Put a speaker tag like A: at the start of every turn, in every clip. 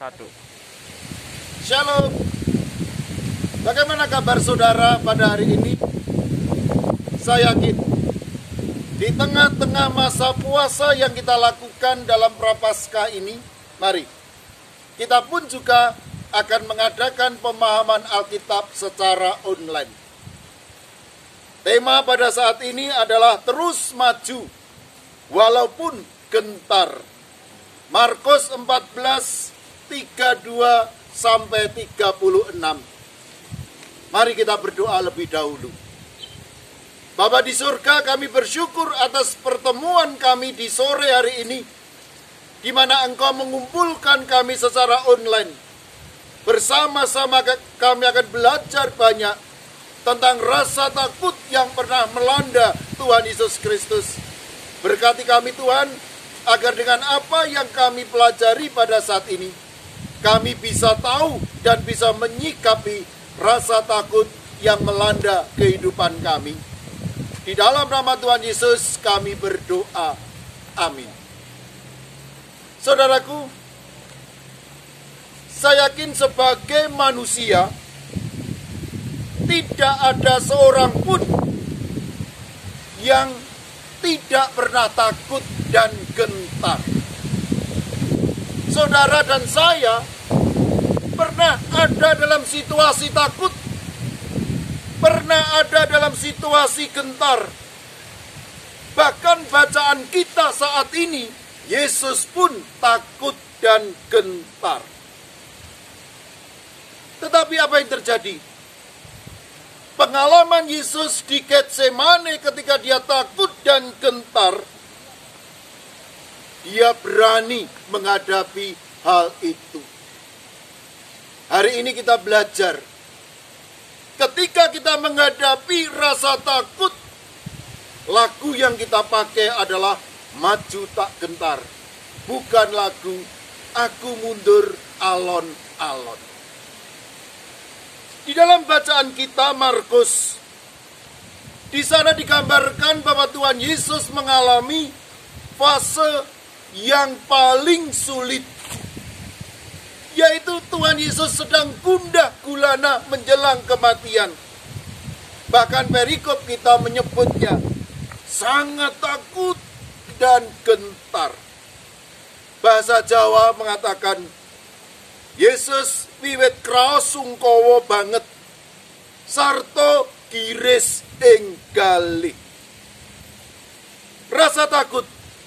A: wabarakatuh.
B: Shalom. Bagaimana kabar saudara pada hari ini? Saya yakin di tengah-tengah masa puasa yang kita lakukan dalam Prapaskah ini, mari kita pun juga akan mengadakan pemahaman Alkitab secara online. Tema pada saat ini adalah terus maju walaupun gentar. Markus 14:32 sampai 36. Mari kita berdoa lebih dahulu. Bapa di surga, kami bersyukur atas pertemuan kami di sore hari ini, di mana Engkau mengumpulkan kami secara online. Bersama-sama kami akan belajar banyak tentang rasa takut yang pernah melanda Tuhan Yesus Kristus. Berkati kami Tuhan, agar dengan apa yang kami pelajari pada saat ini, kami bisa tahu dan bisa menyikapi rasa takut yang melanda kehidupan kami. Di dalam nama Tuhan Yesus kami berdoa. Amin. Saudaraku, saya yakin sebagai manusia, tidak ada seorang pun yang tidak pernah takut dan gentar. Saudara dan saya pernah ada dalam situasi takut, pernah ada dalam situasi gentar. Bahkan bacaan kita saat ini, Yesus pun takut dan gentar. Tetapi apa yang terjadi? Pengalaman Yesus di Getsemane ketika dia takut dan gentar, dia berani menghadapi hal itu. Hari ini kita belajar, ketika kita menghadapi rasa takut, lagu yang kita pakai adalah Maju Tak Gentar, bukan lagu Aku Mundur Alon-Alon. Di dalam bacaan kita Markus, di sana digambarkan bahwa Tuhan Yesus mengalami fase yang paling sulit, yaitu Tuhan Yesus sedang gundah gulana menjelang kematian. Bahkan perikop kita menyebutnya sangat takut dan gentar. Bahasa Jawa mengatakan, Yesus wiwit kraos sungkawa banget, sarta giris ing galih. Rasa takut,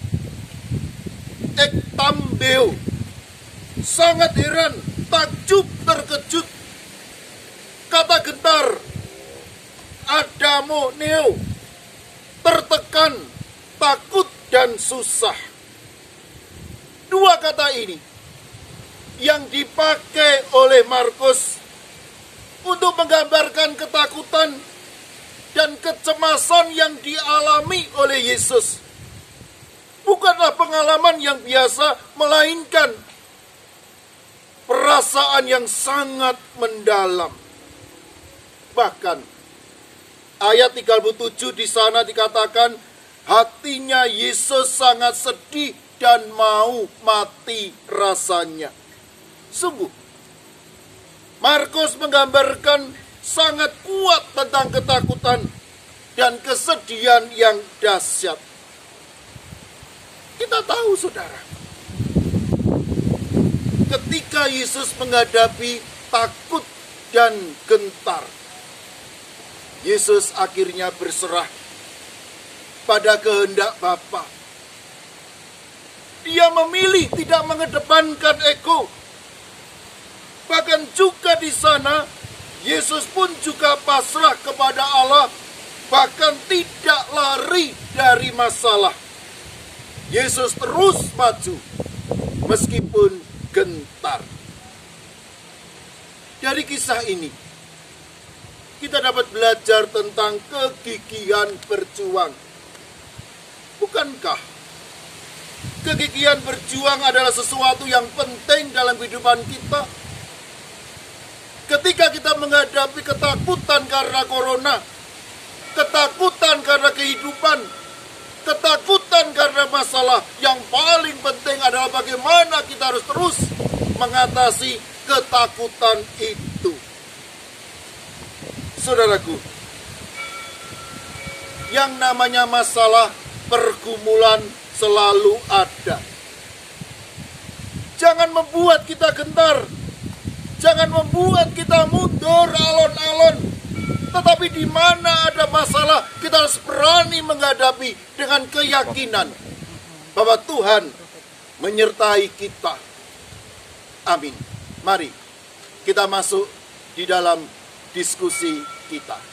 B: ektambeo, sangat heran, takjub, terkejut. Kata gentar, adamo neo, tertekan, takut dan susah. Dua kata ini yang dipakai oleh Markus untuk menggambarkan ketakutan dan kecemasan yang dialami oleh Yesus. Bukanlah pengalaman yang biasa, melainkan perasaan yang sangat mendalam. Bahkan ayat 37 di sana dikatakan, hatinya Yesus sangat sedih dan mau mati rasanya. Sungguh, Markus menggambarkan sangat kuat tentang ketakutan dan kesedihan yang dahsyat. Kita tahu saudara, ketika Yesus menghadapi takut dan gentar, Yesus akhirnya berserah pada kehendak Bapa. Dia memilih tidak mengedepankan ego. Bahkan juga di sana, Yesus pun juga pasrah kepada Allah, bahkan tidak lari dari masalah. Yesus terus maju, meskipun gentar. Dari kisah ini, kita dapat belajar tentang kegigihan berjuang. Bukankah kegigihan berjuang adalah sesuatu yang penting dalam kehidupan kita? Ketika kita menghadapi ketakutan karena corona, ketakutan karena kehidupan, ketakutan karena masalah, yang paling penting adalah bagaimana kita harus terus mengatasi ketakutan itu. Saudaraku, yang namanya masalah pergumulan selalu ada. Jangan membuat kita gentar. Jangan membuat kita mundur alon-alon. Tetapi di mana ada masalah, kita harus berani menghadapi dengan keyakinan bahwa Tuhan menyertai kita. Amin. Mari kita masuk di dalam diskusi kita.